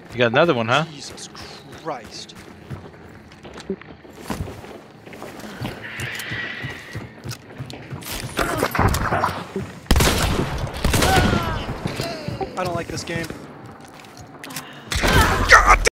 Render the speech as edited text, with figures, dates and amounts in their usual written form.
You got another one, huh? Jesus Christ. I don't like this game.